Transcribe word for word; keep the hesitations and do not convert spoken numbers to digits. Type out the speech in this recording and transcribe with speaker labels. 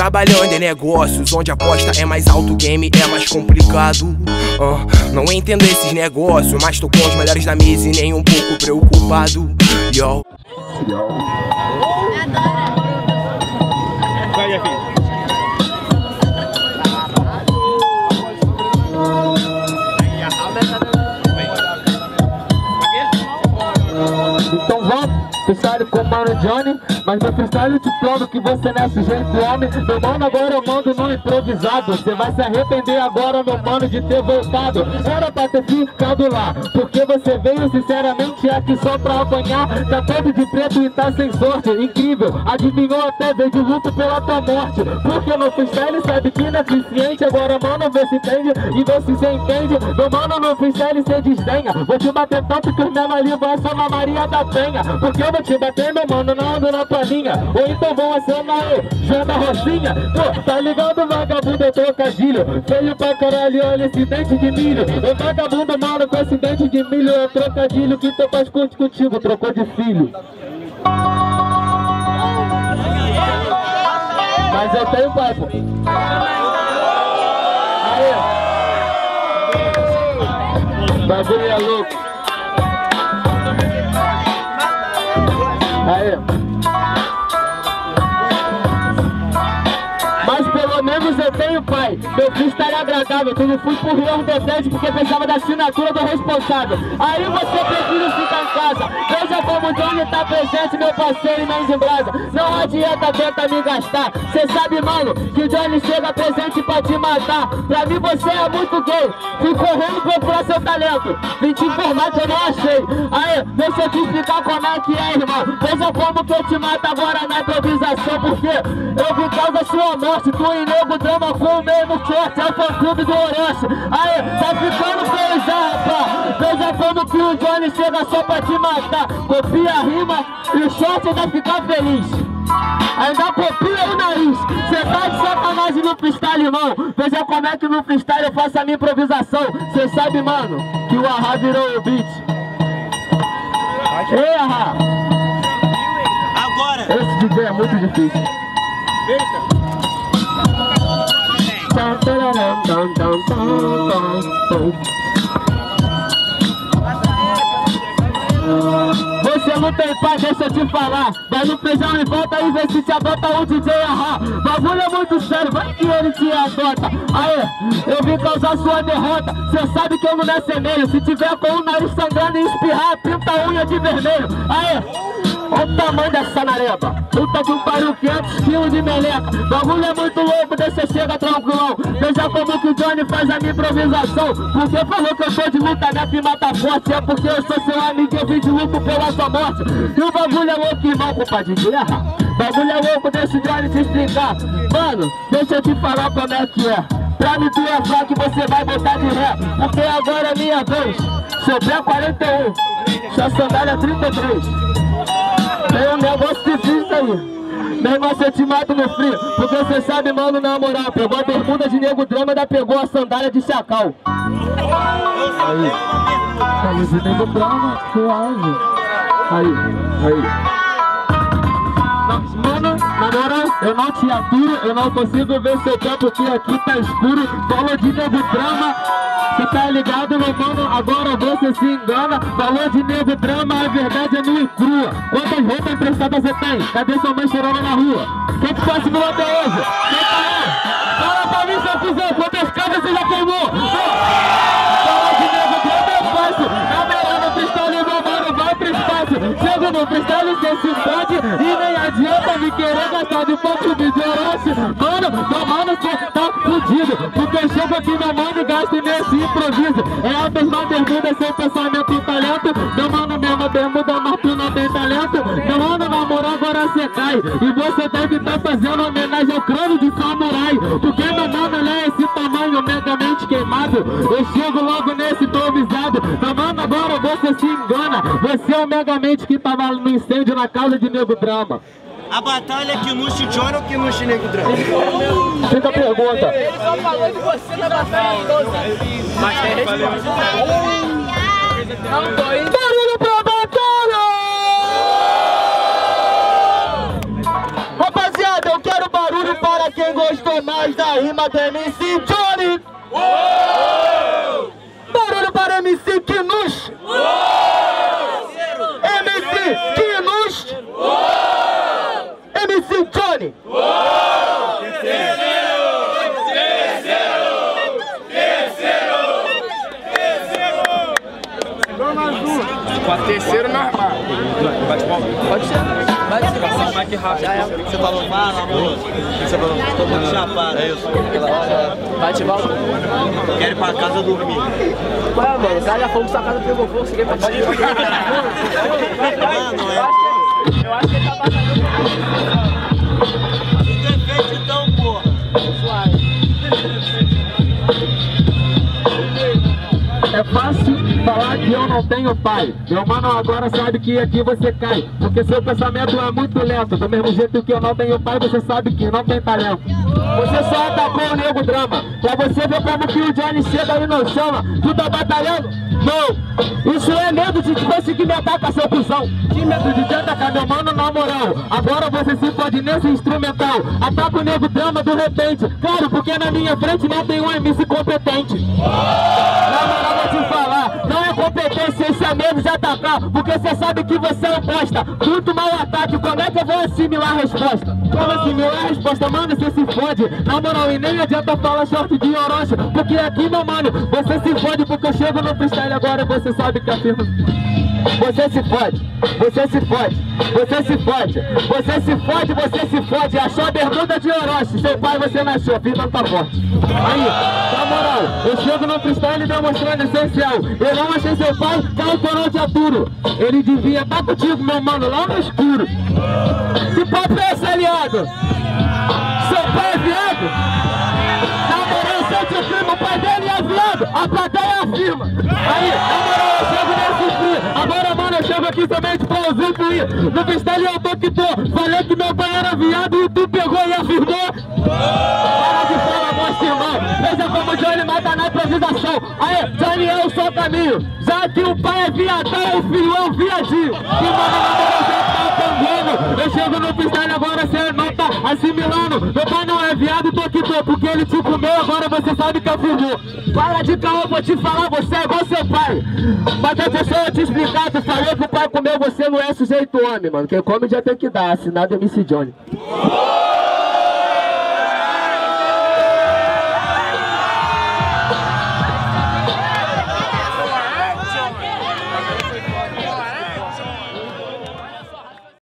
Speaker 1: trabalhando em negócios onde a aposta é mais alto, o game é mais complicado. uh, Não entendo esses negócios, mas tô com os melhores da mesa e nem um pouco preocupado. Yo, yo.
Speaker 2: Vai, Jefinho.
Speaker 3: Então vamos, freestyle com o mano Johnny. Mas no freestyle eu te provo que você não é sujeito homem. Meu mano, agora eu mando no improvisado. Você vai se arrepender agora, meu mano, de ter voltado. Era pra ter ficado lá, porque você veio sinceramente aqui só pra apanhar. Tá todo de preto e tá sem sorte. Incrível, adivinhou até, veio de luto pela tua morte. Porque no freestyle sabe que não é eficiente. Agora mano, vê se entende e vê se cê entende. Meu mano, no freestyle cê desdenha. Vou te bater tanto que os meus ali vai só na Maria da Penha. Porque eu vou te bater, meu mano, não ando na planinha. Ou então vão acionar o João da Rocinha. Pô, tá ligado, vagabundo, é trocadilho. Feio pra caralho, olha esse dente de milho. Ô vagabundo, mano, com esse dente de milho é trocadilho que teu pai curte contigo, trocou de filho. Mas eu tenho pai, pô. Aê. Bagulho é louco. Aê. Mas pelo menos eu tenho pai. Meu freestyle é agradável. Eu não fui pro Rio do Teste porque pensava da assinatura do responsável. Aí você prefere ficar em casa. Veja como o Johnny tá presente, meu parceiro e mãe de brasa. Não adianta tentar me gastar. Cê sabe, mano, que o Johnny chega presente pra te matar. Pra mim você é muito gay. Fui correndo procurar seu talento. Vim te informar que eu não achei. Aí, deixa eu te explicar como é que é, irmão. Veja como que eu te mato agora na improvisação. Porque eu vi causa sua morte. Tu e nego drama com o mesmo short. É o fã clube do Orochi. Aí, tá ficando feliz, rapaz. Veja como que o Johnny chega só pra te matar. Copia a rima e o short ainda fica feliz. Ainda copia o nariz. Cê tá de sacanagem no freestyle, irmão. Veja como é que no freestyle eu faço a minha improvisação. Cê sabe, mano, que o Ahá virou o beat. Ei, Ahá.
Speaker 2: Agora.
Speaker 3: Esse D J é muito difícil.
Speaker 2: Eita.
Speaker 3: Você não tem pai, deixa eu te falar. Vai no feijão e volta e vê se te adota o D J Ahá. Bagulho é muito sério, vai que ele te adota. Aê, eu vim causar sua derrota. Cê sabe que eu não nasci meio. Se tiver com o nariz sangrando e espirrar, pinta a unha de vermelho. Aê, olha o tamanho dessa nareba. Puta que um pariu, quinhentos quilos de meleca. Bagulho é muito louco, deixa chega tranquilão. Veja como que o Johnny faz a minha improvisação. Porque falou que eu sou de luta, minha firma tá forte. É porque eu sou seu amigo e eu vim de luto pela sua morte. E o bagulho é louco, irmão, compadre de guerra. Bagulho é louco, deixa o Johnny te explicar. Mano, deixa eu te falar como é que é. Pra me tu é fraco, você vai botar de ré. Porque agora é minha vez. Seu pé quarenta e um, sua sandália trinta e três. Tem um negócio difícil aí. Meu irmão, você te mata no frio. Porque você sabe, mano, na moral. Pegou a bermuda de nego drama e ainda pegou a sandália de chacal. Aí. Aí, de nego drama, suave. Aí, aí. Mano, na moral, eu não te aturo. Eu não consigo ver seu pé porque aqui tá escuro. Falou de nego drama. Cê tá ligado, meu mano? Agora você se engana. Falou de nego drama, a verdade é nua e crua. Quantas roupas emprestadas você tem? Cadê sua mãe chorando na rua? Quem que faz no até hoje? Quem tá lá? Fala pra mim, seu cuzão, quantas casas você já queimou? Fala de nego drama, é fácil. Na moral, no freestyle, meu mano, vai pro espaço. Chego no freestyle, cê se pode. E nem adianta me querer gastar de pouco de Orochi. Mano, meu mano, cê tá fudido. Porque eu chego aqui, meu mano, e gasto nesse improviso. É a mesma bermuda, sem pensamento e talento. Meu mano, mesma bermuda, mas tu não tem talento. Meu mano, na moral, agora cê cai. E você deve estar fazendo homenagem ao crânio de samurai. Porque meu mano, ele é esse tamanho, megamente queimado. Eu chego logo nesse improvisado. Meu mano, agora você se engana. Você é o megamente que tava no incêndio na casa de nego drama.
Speaker 2: A batalha é Kinushi Johnny ou Kinushi Nego Drama?
Speaker 3: Fica a pergunta.
Speaker 4: Ele só falou de você na batalha. Mas tem resposta. Não tô indo.
Speaker 3: Barulho pra batalha! Rapaziada, eu quero barulho para Agora quem gostou mais da rima do M C Johnny? Barulho para M C Kinush! M C Kinush! M C Johnny!
Speaker 2: Terceiro normal. Bate palma? Pode ser. Pode ser. Pode ser mais que rápido.
Speaker 5: Você falou, fala, amor. Você falou, tô muito chapado. É isso.
Speaker 4: Bate volta.
Speaker 5: Quero ir pra casa dormir.
Speaker 4: Ué, mano, o cara já falou que sua casa pegou fogo, você quer pra ti.
Speaker 5: Mano, é.
Speaker 4: Eu acho que ele tá batalhando.
Speaker 5: Defeito então, porra.
Speaker 3: É fácil falar que eu não tenho pai. Meu mano agora sabe que aqui você cai, porque seu pensamento é muito lento. Do mesmo jeito que eu não tenho pai, você sabe que não tem talento. Você só atacou o nego drama, pra você ver como que o Johnny chega e não chama. Tu tá batalhando? Não! Isso é medo de conseguir me atacar, seu cuzão. Que medo de te atacar, meu mano, na moral. Agora você se pode nesse instrumental. Ataca o nego drama do repente. Claro, porque na minha frente não tem um M C competente. Na moral, vou te falar, não é competência, esse é medo de atacar, porque você sabe que você é um bosta. Muito mau ataque, como é que eu vou assimilar a resposta? Como assimilar a resposta, mano, você se fode. Na moral, e nem adianta falar short de Orochi, porque aqui, meu mano, você se fode, porque eu chego no freestyle agora, você sabe que afirma. Você se fode, você se fode, você se fode, você se fode, você se fode. Achou a bermuda de Orochi, seu pai você nasceu, a vida não tá forte. Aí, na moral, eu chego no freestyle demonstrando essencial. Eu não achei seu pai, caiu por onde aturo. Ele devia estar contigo, meu mano, lá no escuro. Que papo é esse, aliado? Seu pai é viado? Na moral, seu tio primo, o pai dele é viado. A plateia afirma. Aí, na moral, eu chego nesse frio. Agora, mano, eu chego aqui somente pra usufruir. No freestyle eu tô que tô. Falei que meu pai era viado e tu pegou e afirmou. Para de falar, nosso irmão. Veja como o Johnny mata na improvisação. Aí, Johnny é o seu caminho. Já que o pai é viadão, o filho é um viadinho. Que mano, na moral, você tá também. Eu chego no freestyle agora, você não tá assimilando. Meu pai não é viado, tô que tô. Porque ele te comeu, agora você sabe que afirmou. Para de caô, vou te falar, você é igual seu pai. Mas deixa eu te explicar, tu falou que o pai comeu, você não é sujeito homem, mano. Quem come já tem que dar, assinado M C Johnny.